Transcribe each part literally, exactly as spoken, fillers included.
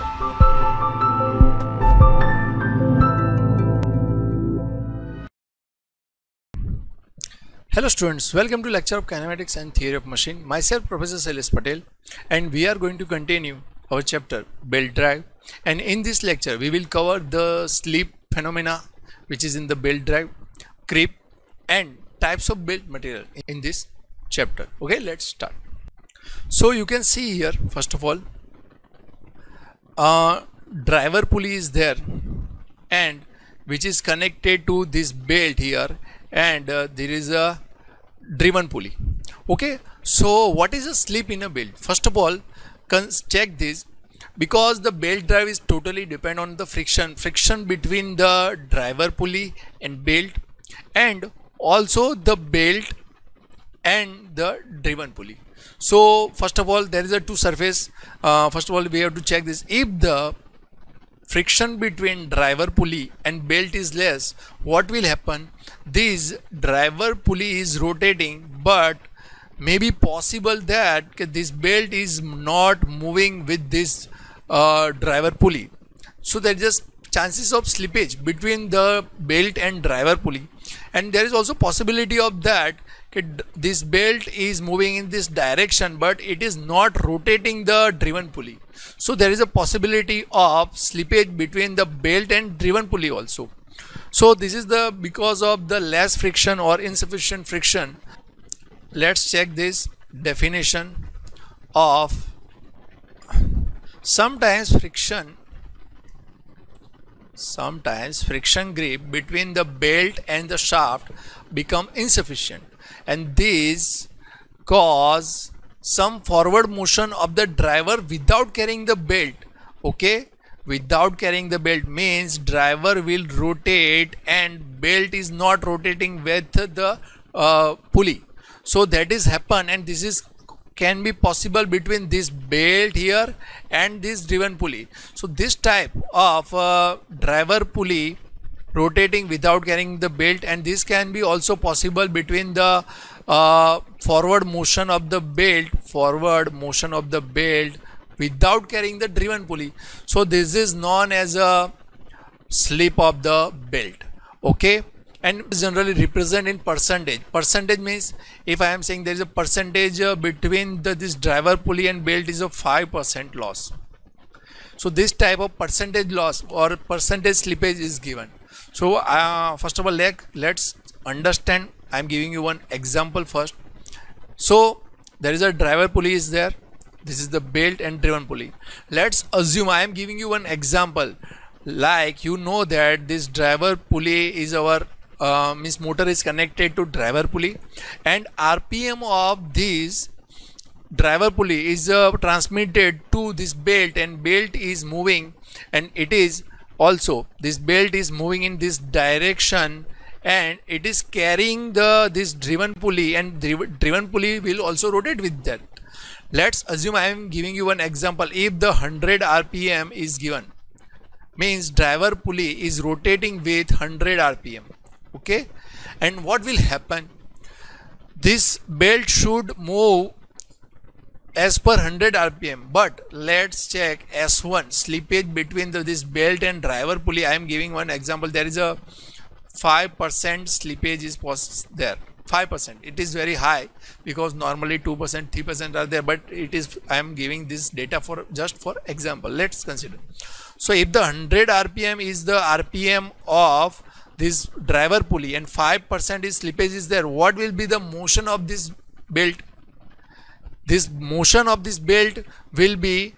Hello students, welcome to lecture of kinematics and theory of machine. Myself Professor Shailesh Patel, and we are going to continue our chapter belt drive, and in this lecture we will cover the slip phenomena which is in the belt drive, creep and types of belt material in this chapter. Okay, let's start. So you can see here, first of all, uh, driver pulley is there and which is connected to this belt here, and uh, there is a driven pulley. Okay, so what is a slip in a belt? First of all, check this, because the belt drive is totally depend on the friction friction between the driver pulley and belt, and also the belt and the driven pulley. So first of all, there is a two surface. Uh, first of all, we have to check this. If the friction between driver pulley and belt is less, what will happen? This driver pulley is rotating, but maybe possible that this belt is not moving with this uh, driver pulley. So there is just chances of slippage between the belt and driver pulley, and there is also possibility of that this belt is moving in this direction but it is not rotating the driven pulley. So there is a possibility of slippage between the belt and driven pulley also. So this is the because of the less friction or insufficient friction. Let's check this definition of sometimes friction sometimes friction grip between the belt and the shaft become insufficient, and these cause some forward motion of the driver without carrying the belt. Okay, without carrying the belt means driver will rotate and belt is not rotating with the uh, pulley. So that is happen, and this is can be possible between this belt here and this driven pulley. So this type of uh, driver pulley rotating without carrying the belt, and this can be also possible between the uh, forward motion of the belt forward motion of the belt without carrying the driven pulley. So this is known as a slip of the belt. Okay, and generally represent in percentage. Percentage means if I am saying there is a percentage uh, between the this driver pulley and belt is a five percent loss. So this type of percentage loss or percentage slippage is given. So uh, first of all, let, let's understand. I am giving you one example first. So there is a driver pulley is there. This is the belt and driven pulley. Let's assume I am giving you one example. Like you know that this driver pulley is our uh, means motor is connected to driver pulley, and R P M of this driver pulley is uh, transmitted to this belt, and belt is moving, and it is also this belt is moving in this direction, and it is carrying the this driven pulley, and driven, driven pulley will also rotate with that. Let's assume I am giving you one example. If the one hundred R P M is given, means driver pulley is rotating with one hundred R P M. Okay, and what will happen? This belt should move as per one hundred R P M, but let's check S one slippage between the, this belt and driver pulley. I am giving one example. There is a five percent slippage is possible there. five percent, it is very high because normally two percent, three percent are there, but it is I am giving this data for just for example. Let's consider. So if the one hundred R P M is the R P M of this driver pulley and five percent is slippage is there, what will be the motion of this belt? This motion of this belt will be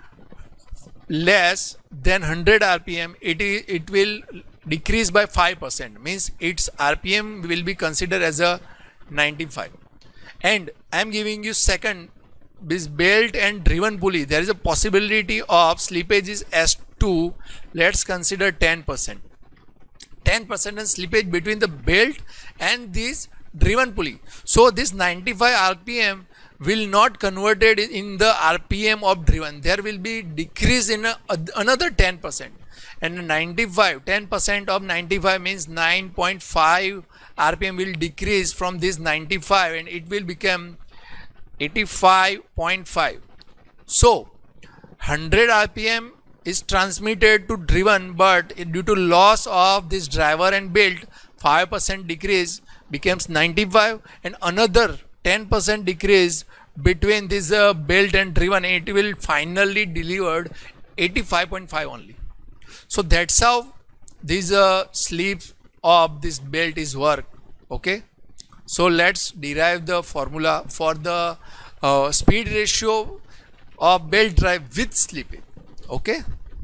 less than one hundred R P M. It is, it will decrease by five percent, means its R P M will be considered as a ninety-five. And I am giving you second, this belt and driven pulley, there is a possibility of slippage is S two. Let's consider ten percent. ten percent and slippage between the belt and this driven pulley. So this ninety-five R P M will not converted in the R P M of driven. There will be decrease in a, another ten percent, and ninety-five, ten percent of ninety-five means nine point five R P M will decrease from this ninety-five, and it will become eighty-five point five. So one hundred R P M is transmitted to driven, but due to loss of this driver and belt, five percent decrease becomes ninety-five, and another ten percent decrease between this uh, belt and driven, it will finally delivered eighty-five point five only. So that's how this uh, sleep of this belt is work. Okay, so let's derive the formula for the uh, speed ratio of belt drive with slippage. Okay,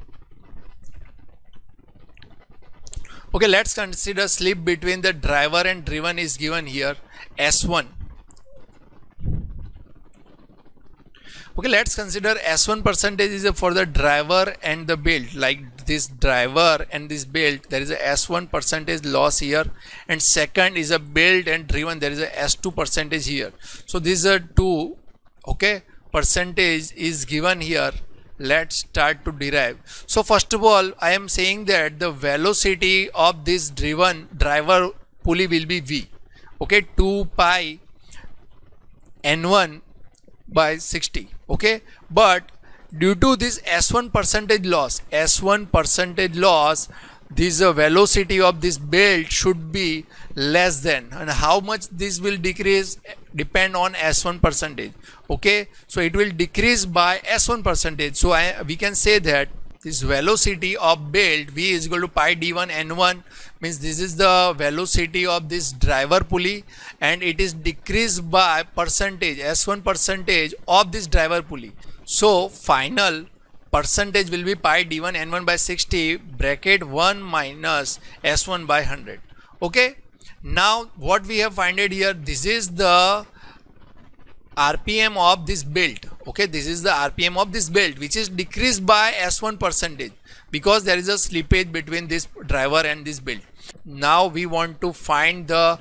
okay, let's consider slip between the driver and driven is given here S one. Okay, let's consider S one percentage is for the driver and the belt. Like this driver and this belt, there is a S one percentage loss here, and second is a belt and driven, there is a S two percentage here. So these are two, okay, percentage is given here. Let's start to derive. So first of all, I am saying that the velocity of this driven driver pulley will be V. Okay, two pi N one by sixty. Okay, but due to this S one percentage loss, S one percentage loss, this uh, velocity of this belt should be less than, and how much this will decrease depend on S one percentage. Okay, so it will decrease by S one percentage. So I, we can say that this velocity of belt V is equal to pi d one N one, means this is the velocity of this driver pulley, and it is decreased by percentage S one percentage of this driver pulley. So final percentage will be pi d one N one by sixty bracket one minus S one by one hundred. Okay, now what we have found here, this is the R P M of this belt. Okay, this is the R P M of this belt, which is decreased by S one percentage because there is a slippage between this driver and this belt. Now we want to find the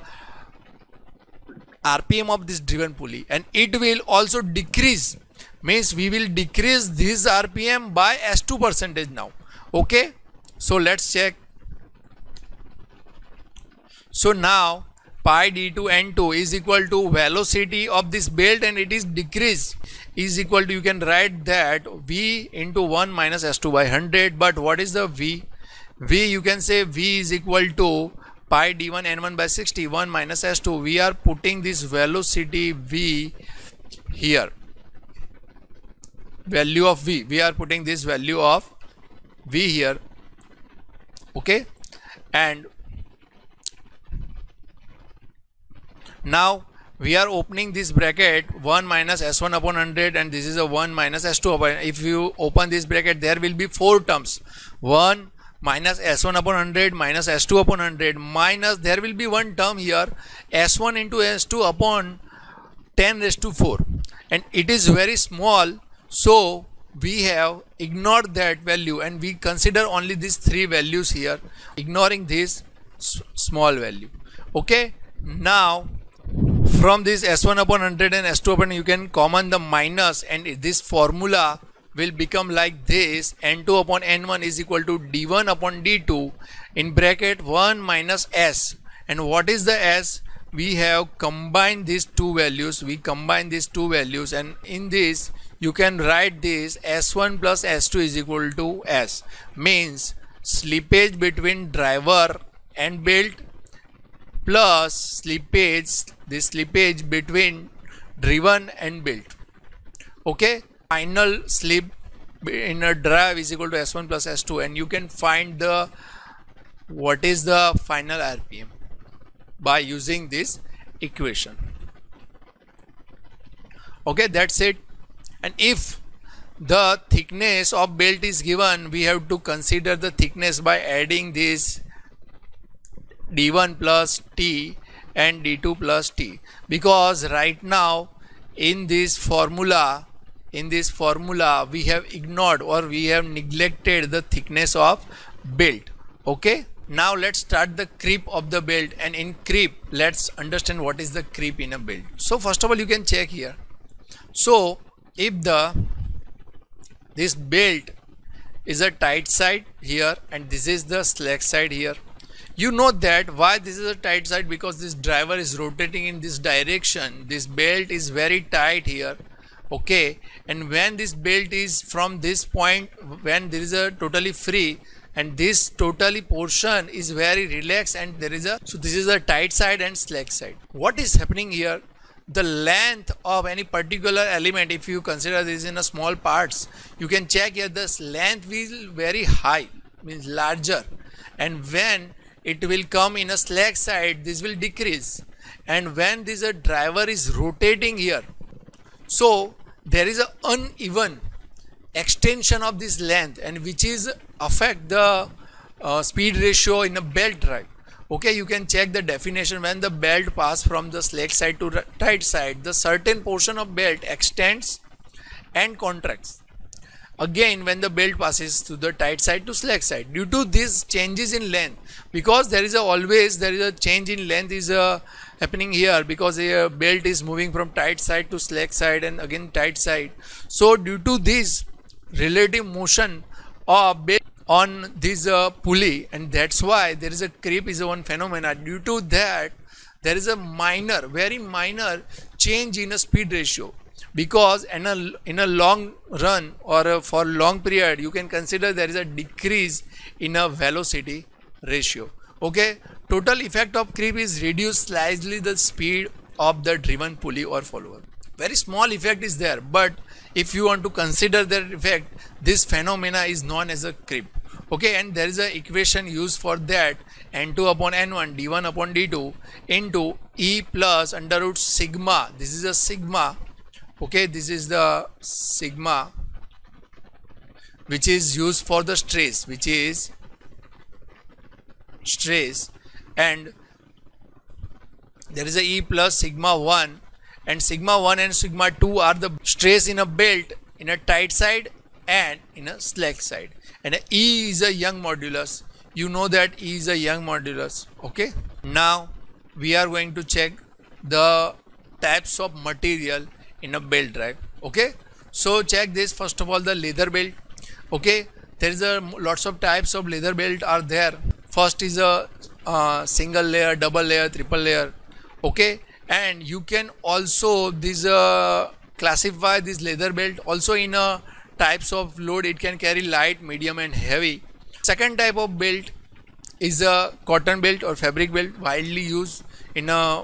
R P M of this driven pulley, and it will also decrease, means we will decrease this R P M by S two percentage now. Okay, so let's check. So now pi d two N two is equal to velocity of this belt, and it is decreased, is equal to, you can write that V into one minus S two by one hundred. But what is the V? V, you can say V is equal to pi d one N one by sixty, one minus S two. We are putting this velocity V here, value of V, we are putting this value of V here. Okay, and now we are opening this bracket one minus S one upon one hundred, and this is a one minus S two upon. If you open this bracket, there will be four terms: one minus S one upon one hundred minus S two upon one hundred minus, there will be one term here, S one into S two upon ten raised to four, and it is very small, so we have ignored that value and we consider only these three values here, ignoring this small value. Okay, now from this S one upon one hundred and S two upon, you can common the minus, and this formula will become like this: N two upon N one is equal to D one upon D two in bracket one minus S. And what is the S? We have combined these two values, we combine these two values, and in this you can write this S one plus S two is equal to S, means slippage between driver and belt plus slippage, this slippage between driven and belt. Okay, final slip in a drive is equal to S one plus S two, and you can find the what is the final R P M by using this equation. Okay, that's it. And if the thickness of belt is given, we have to consider the thickness by adding this D one plus T and D two plus T, because right now in this formula in this formula we have ignored or we have neglected the thickness of belt. Okay, now let's start the creep of the belt, and in creep let's understand what is the creep in a belt. So first of all, you can check here. So if the this belt is a tight side here and this is the slack side here, you know that why this is a tight side, because this driver is rotating in this direction, this belt is very tight here, okay, and when this belt is from this point, when there is a totally free and this totally portion is very relaxed, and there is a, so this is a tight side and slack side. What is happening here? The length of any particular element, if you consider this in a small parts, you can check here this length will very high, means larger, and when it will come in a slack side, this will decrease, and when this a driver is rotating here, so there is a uneven extension of this length, and which is affect the uh, speed ratio in a belt drive. Okay, you can check the definition. When the belt pass from the slack side to tight side, the certain portion of belt extends and contracts. Again, when the belt passes to the tight side to slack side, due to these changes in length, because there is a always there is a change in length is a happening here, because a belt is moving from tight side to slack side and again tight side. So due to this relative motion of belt on this uh, pulley, and that's why there is a creep is a one phenomena. Due to that, there is a minor, very minor change in a speed ratio, because in a in a long run or a, for long period, you can consider there is a decrease in a velocity ratio. Okay, total effect of creep is reduce slightly the speed of the driven pulley or follower. Very small effect is there, but if you want to consider that effect, this phenomena is known as a creep. Okay, and there is a equation used for that, N two upon N one, D one upon D two into E plus under root sigma. This is a sigma. Okay, this is the sigma which is used for the stress, which is stress, and there is a E plus sigma one, and sigma one and sigma two are the stress in a belt in a tight side and in a slack side, and a E is a Young modulus. You know that E is a Young modulus. Okay, now we are going to check the types of material in a belt drive. Okay, so check this. First of all, the leather belt. Okay, there is a lots of types of leather belt are there. First is a uh, single layer, double layer, triple layer. Okay, and you can also this uh, classify this leather belt also in a types of load. It can carry light, medium and heavy. Second type of belt is a cotton belt or fabric belt, widely used in a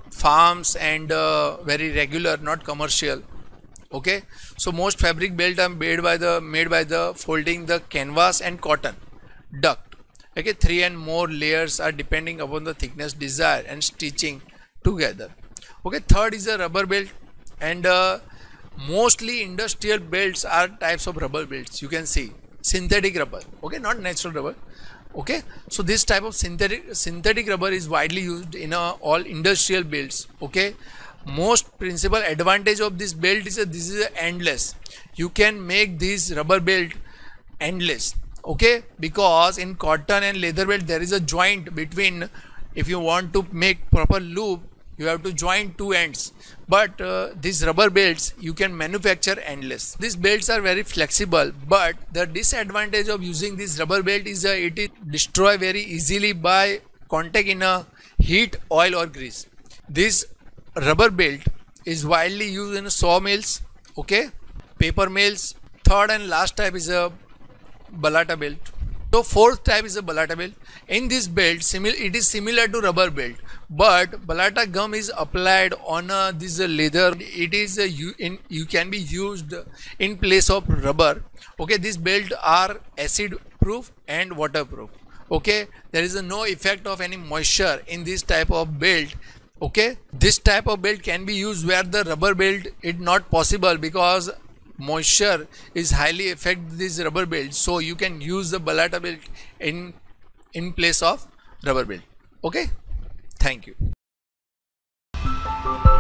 farms and uh, very regular, not commercial. Okay, so most fabric belt are made by the made by the folding the canvas and cotton duct. Okay, three and more layers are depending upon the thickness desired and stitching together. Okay, third is a rubber belt, and uh, mostly industrial belts are types of rubber belts. You can see synthetic rubber. Okay, not natural rubber. Okay, so this type of synthetic synthetic rubber is widely used in uh, all industrial belts. Okay, most principal advantage of this belt is that this is a endless. You can make this rubber belt endless. Okay, because in cotton and leather belt there is a joint between. If you want to make proper loop, you have to join two ends, but uh, these rubber belts you can manufacture endless. These belts are very flexible, but the disadvantage of using this rubber belt is uh, it is destroy very easily by contact in a heat, oil or grease. This rubber belt is widely used in sawmills, okay, paper mills. Third and last type is a balata belt. So fourth type is a balata belt. In this belt, simil it is similar to rubber belt, but balata gum is applied on uh, this uh, leather. It is uh, you in you can be used in place of rubber. Okay, these belts are acid proof and waterproof. Okay, there is uh, no effect of any moisture in this type of belt. Okay, this type of belt can be used where the rubber belt is not possible, because moisture is highly affect this rubber belt. So you can use the balata belt in in place of rubber belt. Okay, thank you.